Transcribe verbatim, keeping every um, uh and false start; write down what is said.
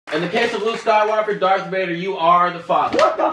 In the case of Luke Skywalker, Darth Vader, you are the Father. What the